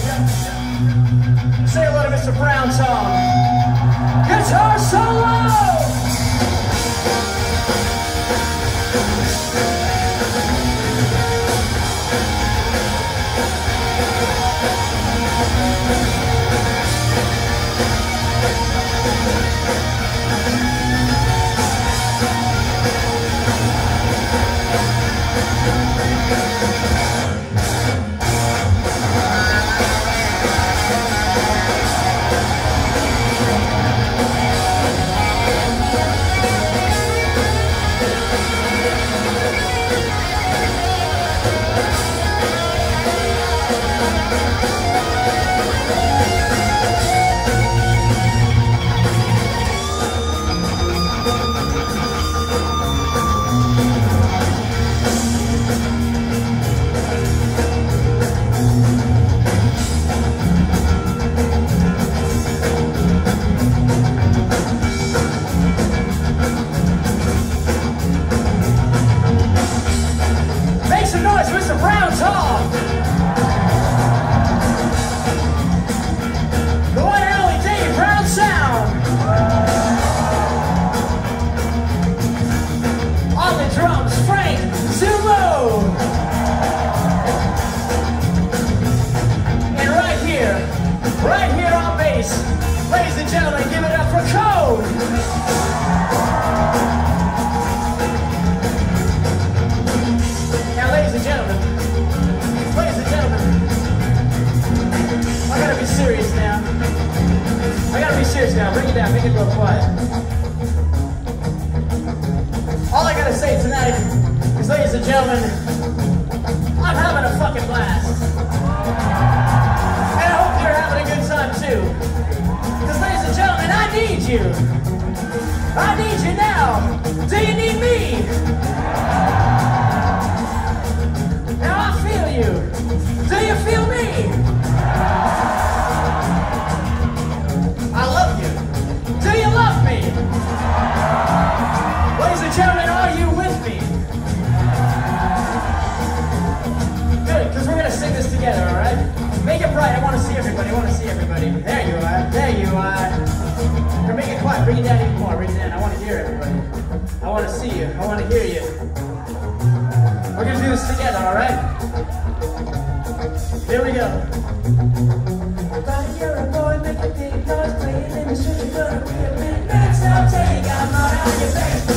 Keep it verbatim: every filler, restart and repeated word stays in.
Say hello to Mister Brown Tom. Guitar solo! Now, bring it down, make it real quiet. All I gotta say tonight is, ladies and gentlemen, I'm having a fucking blast. And I hope you're having a good time too. Because, ladies and gentlemen, I need you. I need you now. Do you need me? Now I feel you. Do you feel me? I love you. Do you love me? Ladies and gentlemen, are you with me? Good, because we're going to sing this together, all right? Make it bright. I want to see everybody. I want to see everybody. There you are. There you are. Or make it quiet. Bring it down even more. Bring it down. I want to hear everybody. I want to see you. I want to hear you. We're going to do this together, all right? Here we go. You're a boy, make a big noise, playing in the street, you're gonna be a big man, so take I'm not on your face.